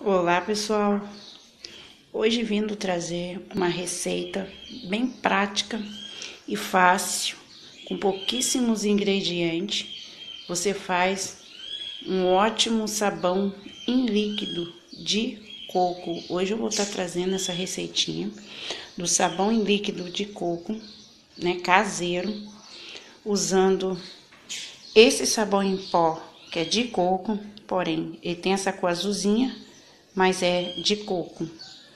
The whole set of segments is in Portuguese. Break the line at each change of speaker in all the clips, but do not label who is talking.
Olá pessoal, hoje vindo trazer uma receita bem prática e fácil, com pouquíssimos ingredientes. Você faz um ótimo sabão em líquido de coco. Hoje eu vou estar trazendo essa receitinha do sabão em líquido de coco, né, caseiro, usando esse sabão em pó que é de coco, porém ele tem essa cor azulzinha, mas é de coco.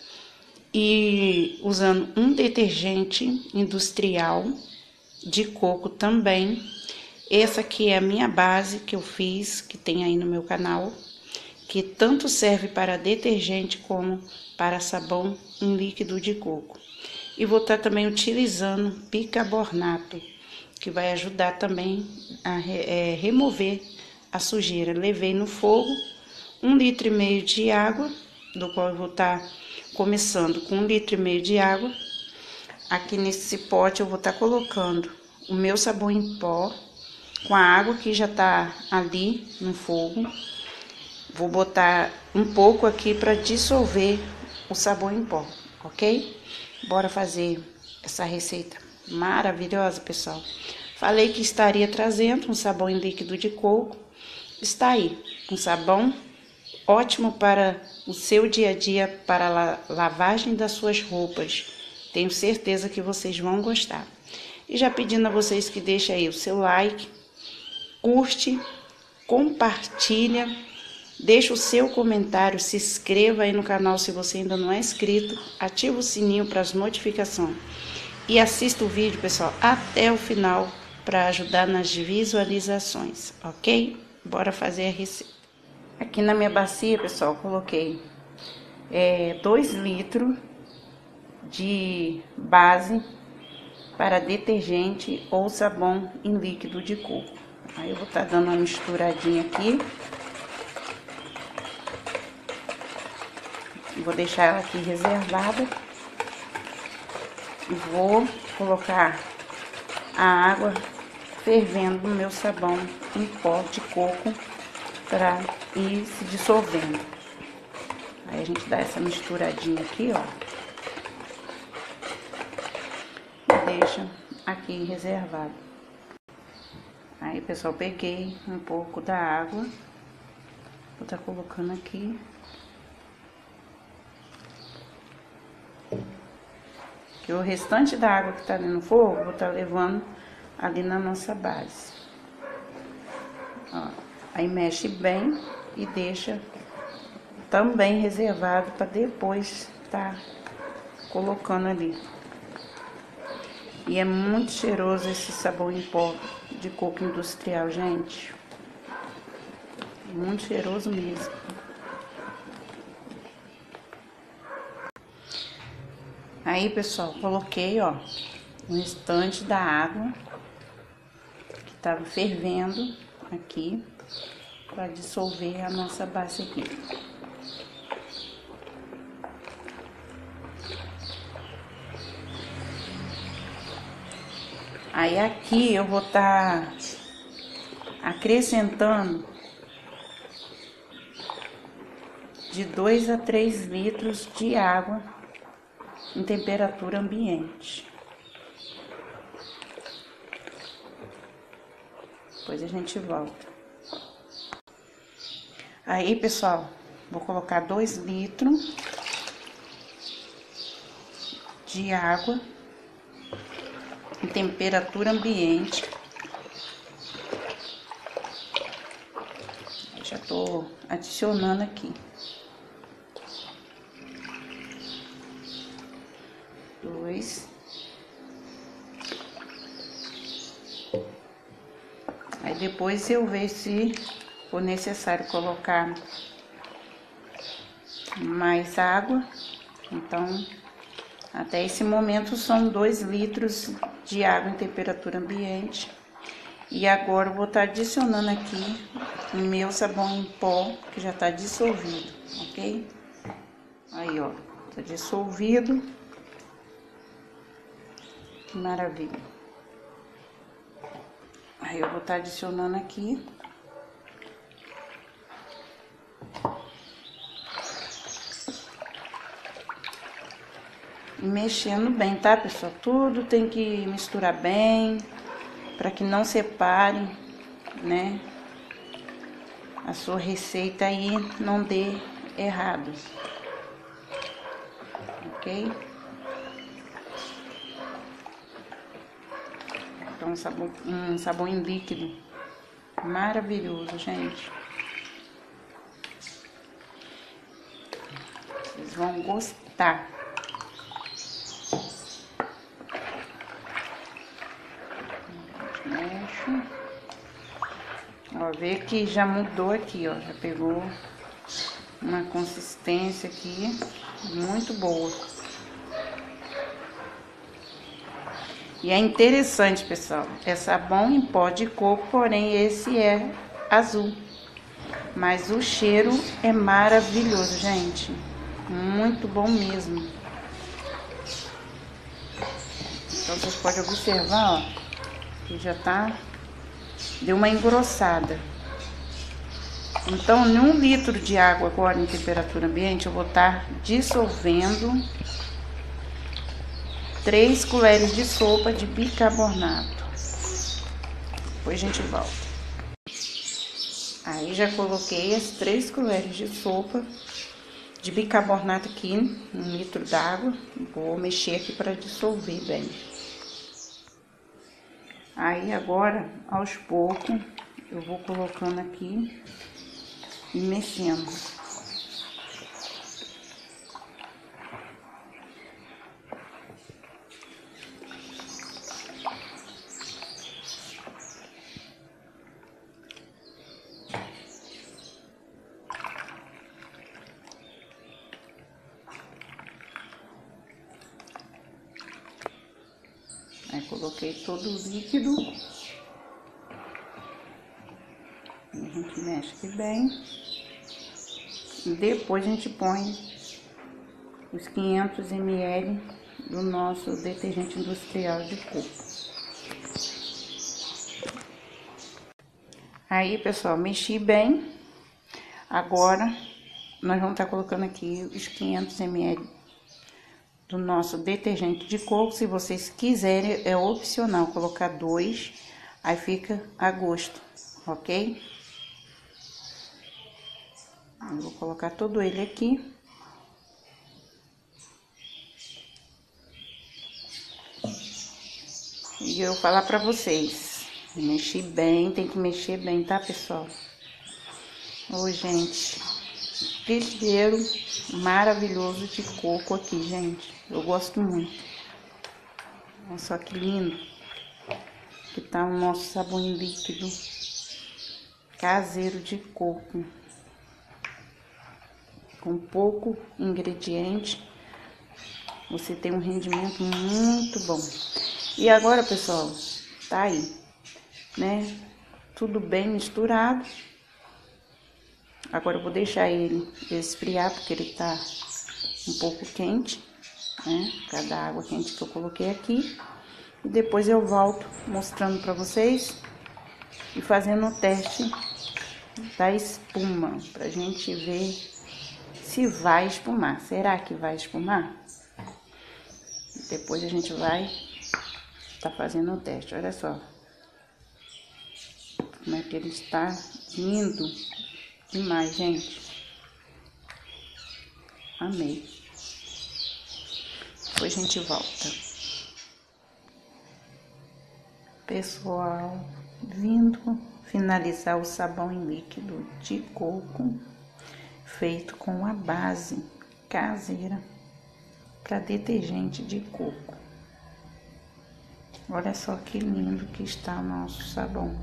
E usando um detergente industrial de coco também. Essa aqui é a minha base que eu fiz, que tem aí no meu canal, que tanto serve para detergente como para sabão em líquido de coco. E vou estar também utilizando bicarbonato, que vai ajudar também a remover a sujeira. Levei no fogo 1,5 litro de água, do qual eu vou estar começando com 1,5 litro de água. Aqui nesse pote eu vou estar colocando o meu sabão em pó, com a água que já tá ali no fogo. Vou botar um pouco aqui para dissolver o sabão em pó, ok? Bora fazer essa receita maravilhosa, pessoal. Falei que estaria trazendo um sabão em líquido de coco. Está aí, um sabão ótimo para o seu dia a dia, para a lavagem das suas roupas. Tenho certeza que vocês vão gostar. E já pedindo a vocês que deixem aí o seu like, curte, compartilha, deixa o seu comentário, se inscreva aí no canal se você ainda não é inscrito, ativa o sininho para as notificações e assista o vídeo, pessoal, até o final para ajudar nas visualizações, ok? Bora fazer a receita. Aqui na minha bacia, pessoal, coloquei 2 litros de base para detergente ou sabão em líquido de coco. Aí eu vou estar dando uma misturadinha aqui. Vou deixar ela aqui reservada. E vou colocar a água fervendo no meu sabão em pó de coco para ir se dissolvendo. Aí a gente dá essa misturadinha aqui, ó. E deixa aqui reservado. Aí, pessoal, peguei um pouco da água. Vou estar colocando aqui. Que o restante da água que tá ali no fogo, vou estar levando ali na nossa base. Ó, aí mexe bem e deixa também reservado para depois tá colocando ali. E é muito cheiroso esse sabão em pó de coco industrial, gente. Muito cheiroso mesmo. Aí, pessoal, coloquei, ó, o restante da água que tava fervendo aqui para dissolver a nossa base aqui. Aí aqui eu vou estar acrescentando de 2 a 3 litros de água em temperatura ambiente. Depois a gente volta. Aí, pessoal, vou colocar 2 litros de água em temperatura ambiente. Eu já tô adicionando aqui. 2. Aí depois eu vejo se for necessário colocar mais água. Então, até esse momento são 2 litros de água em temperatura ambiente. E agora eu vou estar adicionando aqui o meu sabão em pó, que já tá dissolvido, ok? Aí, ó, tá dissolvido. Que maravilha. Aí eu vou estar adicionando aqui. e mexendo bem, tá, pessoal? Tudo tem que misturar bem, para que não separe, né? A sua receita aí não dê errado, ok? Então, um sabão em líquido maravilhoso, gente. Vocês vão gostar. Mexo. Ó, vê que já mudou aqui, ó. Já pegou uma consistência aqui muito boa. E é interessante, pessoal, é sabão em pó de coco, porém esse é azul. Mas o cheiro é maravilhoso, gente. Muito bom mesmo. Então vocês podem observar, ó, que já tá, deu uma engrossada. Então, em 1 litro de água agora em temperatura ambiente, eu vou estar dissolvendo 3 colheres de sopa de bicarbonato. Depois a gente volta. Aí já coloquei as 3 colheres de sopa de bicarbonato aqui, 1 litro d'água. Vou mexer aqui para dissolver bem. Aí agora, aos poucos, eu vou colocando aqui e mexendo. Aí coloquei todo o líquido. A gente mexe aqui bem. E depois a gente põe os 500 ml do nosso detergente industrial de coco. Aí, pessoal, mexi bem. Agora, nós vamos estar colocando aqui os 500 ml do nosso detergente de coco. Se vocês quiserem, é opcional colocar 2, aí fica a gosto, ok? Eu vou colocar todo ele aqui. E eu vou falar pra vocês, mexi bem, tem que mexer bem, tá, pessoal? Ô, gente, que cheiro maravilhoso de coco aqui, gente. Eu gosto muito. Olha só que lindo que tá o nosso sabão líquido caseiro de coco. Com pouco ingrediente, você tem um rendimento muito bom. E agora, pessoal, tá aí, né? Tudo bem misturado. Agora eu vou deixar ele esfriar, porque ele tá um pouco quente, né? Por causa da água quente que eu coloquei aqui. E depois eu volto mostrando pra vocês e fazendo o teste da espuma, pra gente ver se vai espumar. Será que vai espumar? Depois a gente vai tá fazendo o teste. Olha só como é que ele está lindo demais, gente. Amei. Depois a gente volta. Pessoal, vindo finalizar o sabão em líquido de coco feito com a base caseira para detergente de coco. Olha só que lindo que está o nosso sabão.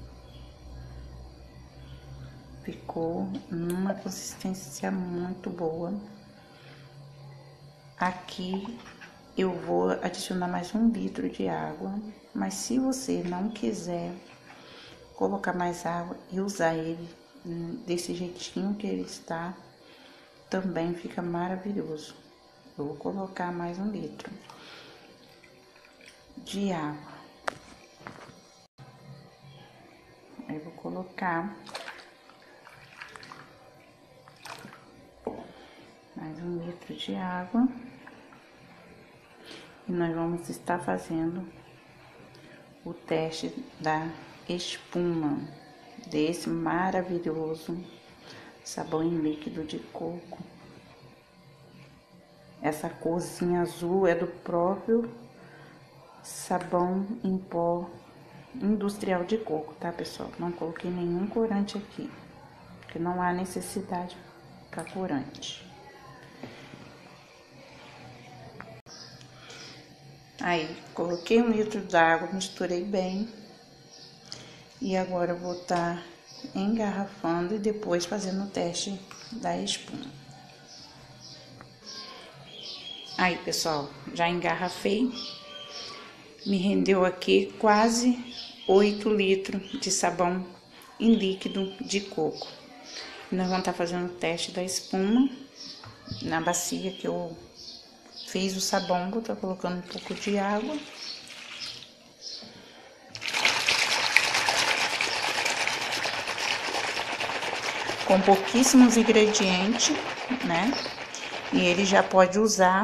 Ficou numa consistência muito boa. Aqui eu vou adicionar mais 1 litro de água, mas se você não quiser colocar mais água e usar ele desse jeitinho que ele está, também fica maravilhoso. Eu vou colocar mais 1 litro de água. Aí eu vou colocar mais 1 litro de água. E nós vamos estar fazendo o teste da espuma desse maravilhoso sabão em líquido de coco. Essa corzinha azul é do próprio sabão em pó industrial de coco, tá, pessoal? Não coloquei nenhum corante aqui, porque não há necessidade para corante. Aí, coloquei 1 litro d'água, misturei bem. E agora eu vou estar engarrafando e depois fazendo o teste da espuma. Aí, pessoal, já engarrafei. Me rendeu aqui quase 8 litros de sabão em líquido de coco. E nós vamos estar fazendo o teste da espuma na bacia que eu fiz o sabão. Vou estar colocando um pouco de água. Com pouquíssimos ingredientes, né? E ele já pode usar.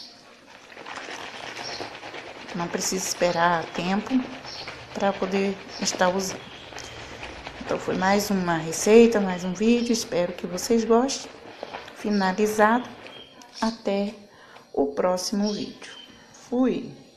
Não precisa esperar tempo para poder estar usando. Então, foi mais uma receita, mais um vídeo. Espero que vocês gostem. Finalizado. Até o próximo vídeo. Fui!